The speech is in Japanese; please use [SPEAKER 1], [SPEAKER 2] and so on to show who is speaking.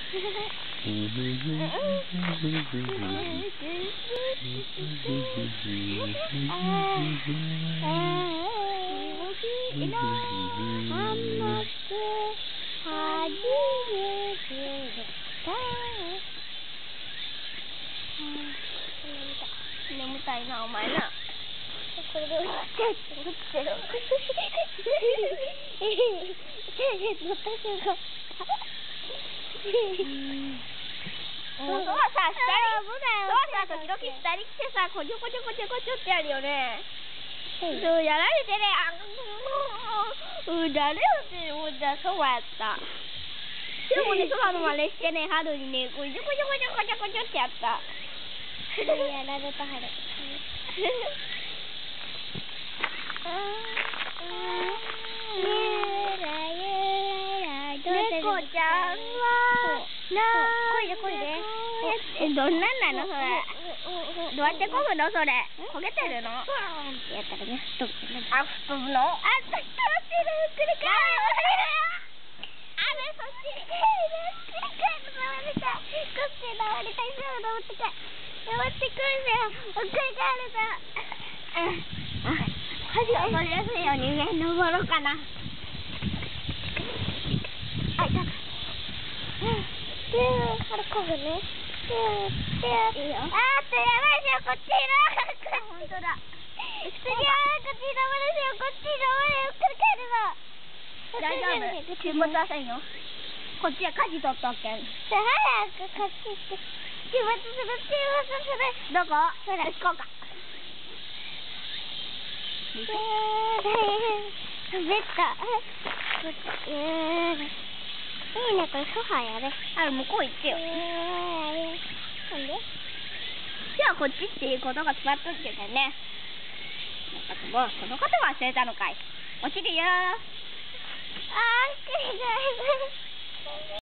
[SPEAKER 1] 眠たいな、お前な。これで落ちてる。乗った瞬間。もうそばさ、下に、時々下に来てさ、こちょこちょこちょこちょってやるよね。そう、やられてね、誰よって、もうじゃあそばやった。でもね、そばの真似してね、春にね、こちょこちょこちょこちょこちょってやった。やられた、春。猫ちゃんはこいでどんなんなのそれ。どうやってこぐのそれ。焦げてるの。やったらね、吹っ飛ぶの。吹っ飛ぶの。吹っ飛ってる。繰り返る。そっち。繰り返る。回りたい。こっち回りたい。登ってくんだよ。繰り返るぞ。端を取りやすいように上に登ろうかな。あ、いた。これこぐね。いいよ。やばいじゃん、こっちいる。ほんとだ。次はこっち登るしよ、こっち登るよ、くる帰るぞ。大丈夫。沈没はせんよ。こっちは舵取っとっけん。早くこっち行って。沈没する。どこ？それ。行こうか。滑った。いいね、これソファーやれ。向こう行ってよ。なんで？じゃあこっちっていうことが決まっとってたね。もうそのこと忘れたのかい。落ちるよ。